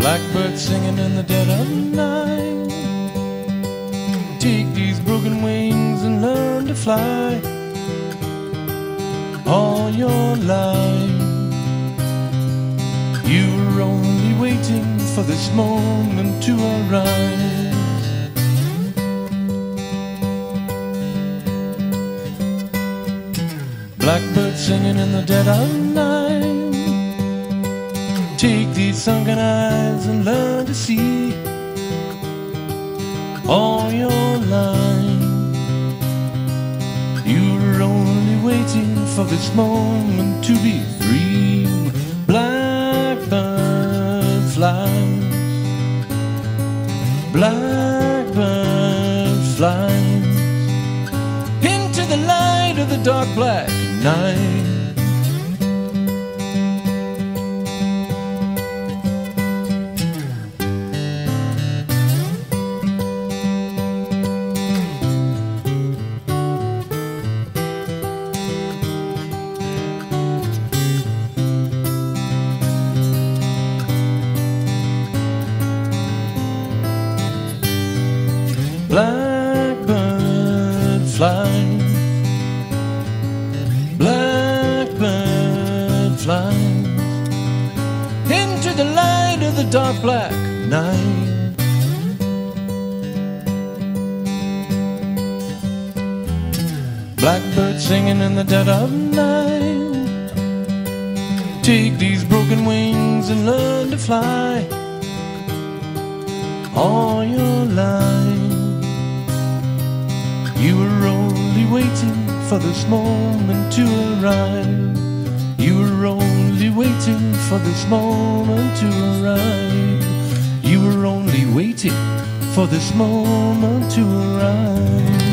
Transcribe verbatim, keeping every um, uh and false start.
Blackbird singing in the dead of night. Take these broken wings and learn to fly all your life. You were only waiting for this moment to arise. Blackbird singing in the dead of night. Take these sunken eyes and learn to see all your life. You were only waiting for this moment to be free. Blackbird flies, blackbird flies into the light of the dark black night. Blackbird flies, blackbird flies into the light of the dark black night. Blackbird singing in the dead of night. Take these broken wings and learn to fly all your life. You were only waiting for this moment to arrive. You were only waiting for this moment to arrive. You were only waiting for this moment to arrive.